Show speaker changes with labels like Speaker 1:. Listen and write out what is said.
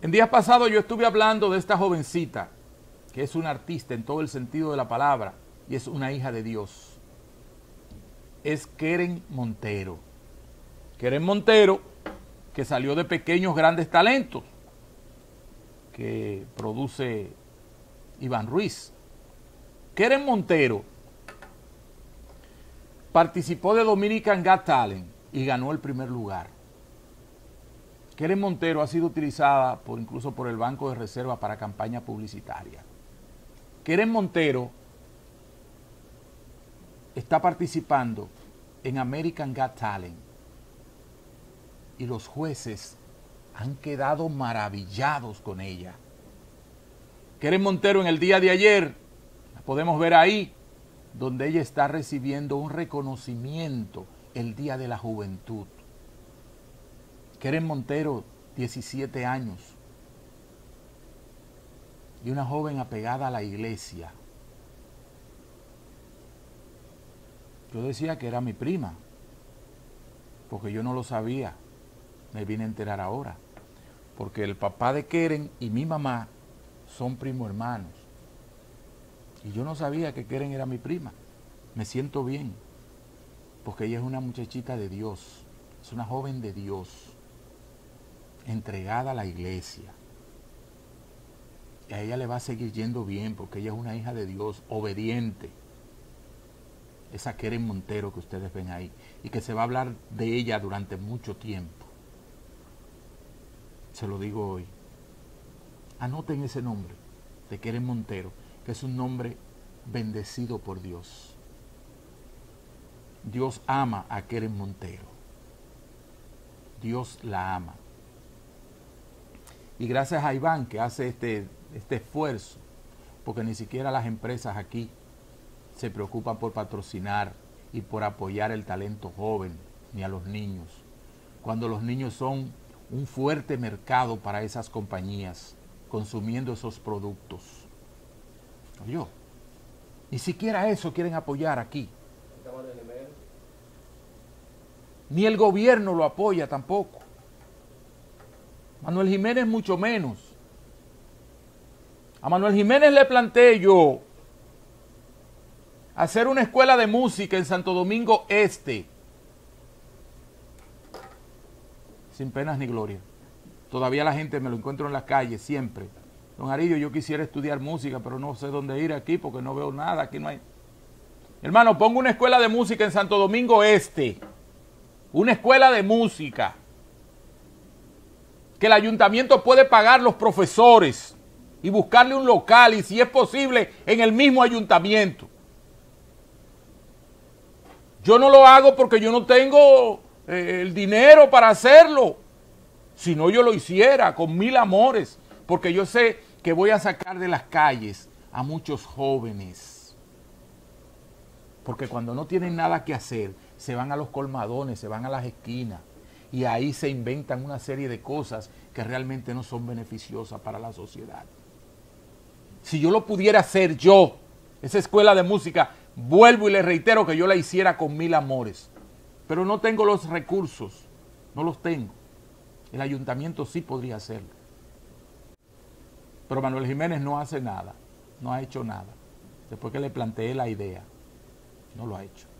Speaker 1: En días pasados yo estuve hablando de esta jovencita, que es una artista en todo el sentido de la palabra, y es una hija de Dios. Es Keren Montero. Keren Montero, que salió de Pequeños Grandes Talentos, que produce Iván Ruiz. Keren Montero participó de Dominican Got Talent y ganó el primer lugar. Keren Montero ha sido utilizada incluso por el Banco de Reserva para campaña publicitaria. Keren Montero está participando en American Got Talent y los jueces han quedado maravillados con ella. Keren Montero en el día de ayer, la podemos ver ahí, donde ella está recibiendo un reconocimiento el Día de la Juventud. Keren Montero, 17 años, y una joven apegada a la iglesia. Yo decía que era mi prima, porque yo no lo sabía, me vine a enterar ahora, porque el papá de Keren y mi mamá son primo hermanos, y yo no sabía que Keren era mi prima. Me siento bien, porque ella es una muchachita de Dios, es una joven de Dios, entregada a la iglesia. Y a ella le va a seguir yendo bien, porque ella es una hija de Dios, obediente. Esa Keren Montero que ustedes ven ahí, y que se va a hablar de ella durante mucho tiempo. Se lo digo hoy. Anoten ese nombre de Keren Montero, que es un nombre bendecido por Dios. Dios ama a Keren Montero. Dios la ama. Y gracias a Iván, que hace este esfuerzo, porque ni siquiera las empresas aquí se preocupan por patrocinar y por apoyar el talento joven, ni a los niños, cuando los niños son un fuerte mercado para esas compañías, consumiendo esos productos. ¿Oyó? Ni siquiera eso quieren apoyar aquí. Ni el gobierno lo apoya tampoco. Manuel Jiménez mucho menos. A Manuel Jiménez le planteé yo hacer una escuela de música en Santo Domingo Este, sin penas ni gloria. Todavía la gente me lo encuentro en las calles siempre. Don Aridio, yo quisiera estudiar música, pero no sé dónde ir aquí porque no veo nada, aquí no hay. Hermano, pongo una escuela de música en Santo Domingo Este, una escuela de música, que el ayuntamiento puede pagar los profesores y buscarle un local, y si es posible, en el mismo ayuntamiento. Yo no lo hago porque yo no tengo el dinero para hacerlo. Si no, yo lo hiciera con mil amores, porque yo sé que voy a sacar de las calles a muchos jóvenes. Porque cuando no tienen nada que hacer, se van a los colmadones, se van a las esquinas, y ahí se inventan una serie de cosas que realmente no son beneficiosas para la sociedad. Si yo lo pudiera hacer yo, esa escuela de música, vuelvo y le reitero que yo la hiciera con mil amores. Pero no tengo los recursos, no los tengo. El ayuntamiento sí podría hacerlo. Pero Manuel Jiménez no hace nada, no ha hecho nada. Después que le planteé la idea, no lo ha hecho.